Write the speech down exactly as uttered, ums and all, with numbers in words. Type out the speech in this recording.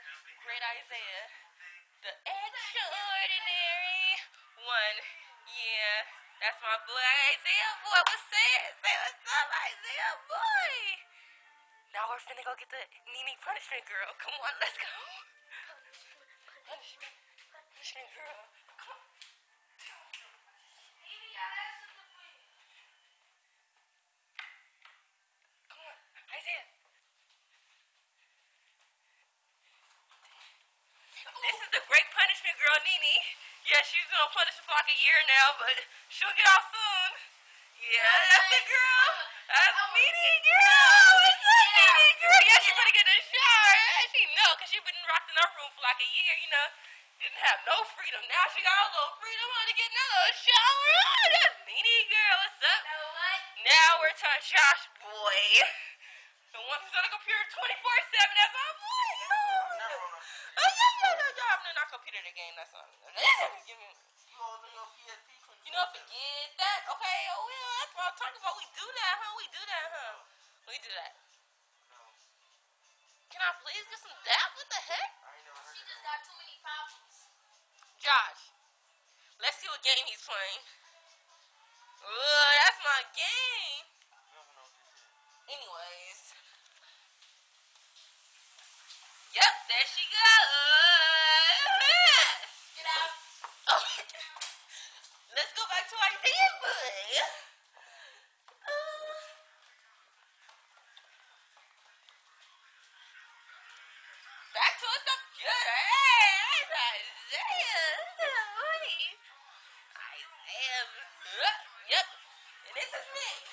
Great Isaiah. The extraordinary one. Yeah, that's my boy Isaiah boy. What's it? Say what's up, Isaiah boy. Now we're finna go get the Nene punishment girl. Come on, let's go. Punishment, punishment girl. Come on. Come on, Isaiah. This is the great punishment girl, Nene. Yeah, she's gonna punish her for like a year now, but she'll get off soon. Yeah, that's the girl. That's Nene girl. What's up, Nene girl? Yeah, she's gonna get in the shower. She know, cause she's been locked in her room for like a year, you know. Didn't have no freedom. Now she got a little freedom. Want to get in a little shower. Oh, that's Nene girl. What's up? Know what? Now we're to Josh boy. The one who's on the computer twenty-four seven. That's my boy. Oh, yeah, yeah, yeah, yeah. I'm not computer the game. That's all. Give me. You know, forget that. Okay, oh, well, that's what I'm talking about. We do that, huh? We do that, huh? We do that. Can I please get some dap? What the heck? She just got too many problems. Josh, let's see what game he's playing. Ooh, that's my game. Anyways. Yep, there she goes. Get out. Oh. Let's go back to Isaiah boy. Uh, back to us up good. Hey, that's Isaiah. Boy. Isaiah. Yep. And this is me.